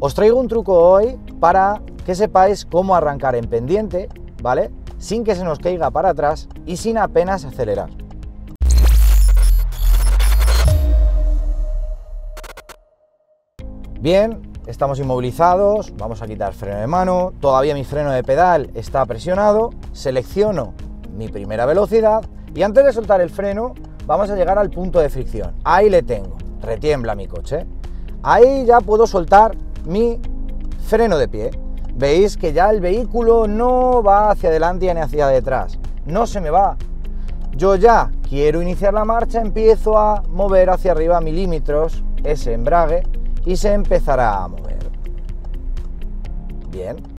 Os traigo un truco hoy para que sepáis cómo arrancar en pendiente, ¿vale? Sin que se nos caiga para atrás y sin apenas acelerar. Bien, estamos inmovilizados, vamos a quitar freno de mano, todavía mi freno de pedal está presionado, selecciono mi primera velocidad y antes de soltar el freno vamos a llegar al punto de fricción. Ahí le tengo, retiembla mi coche. Ahí ya puedo soltar mi freno de pie. Veis que ya el vehículo no va hacia adelante ni hacia detrás, no se me va. Yo ya quiero iniciar la marcha, empiezo a mover hacia arriba milímetros ese embrague y se empezará a mover. Bien,